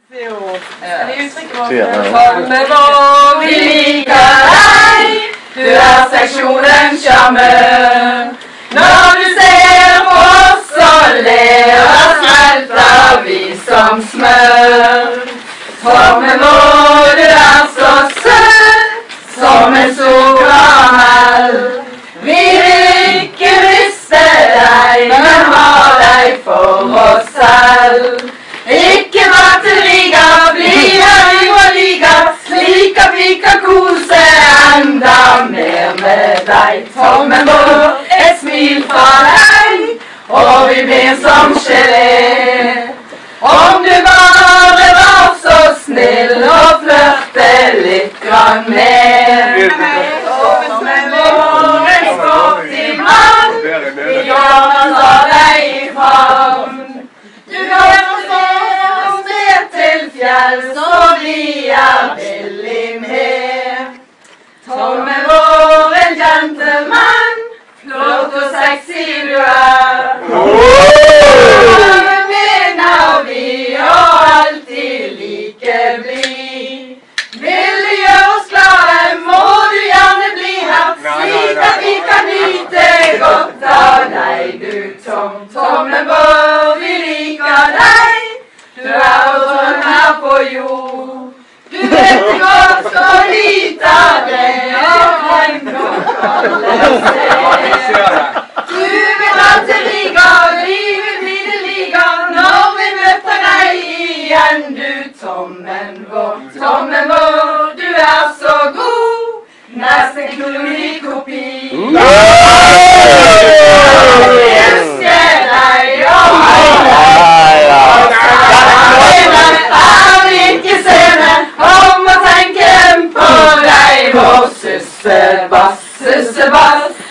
Tommen vår, vi liker deg. Du er seksjonens sjarmør. Når du ser på oss og ler, smelter vi som smør. Tommen vår, du er så søt, som en stor karamell. Vi vil ikke miste deg, men ha deg for oss selv. Ikke bare til Riga, bli her i vår liga, slik at vi kan kose enda mer med deg. Tommen vår, et smil fra deg, og vi blir som gelé. Om du bare var så snill og flørte litt grann mer. Tommen vår, en sporty mann, vi gjør av deg i favn. Du er til fjell, så vi er billig med. Tommen vår, en gentleman, flott og sexy du er. Mener vi og alltid like blid. Vil du gjøre oss klare, må du gjerne bli her, slik at vi kan nyte godt av deg, du Tom. Tommen vår, vi liker deg. Du er vår drøm her på jord. Du vet det godt og lite av det, og hvem godt alle ser. Du vil ha til Riga, livet blir det liga, når vi møter deg igjen, du Tommen vår. Tommen vår, du er så god, nesten klonig kopi. Vi elsker deg, om å tenke på deg, vår sussebass, sussebass.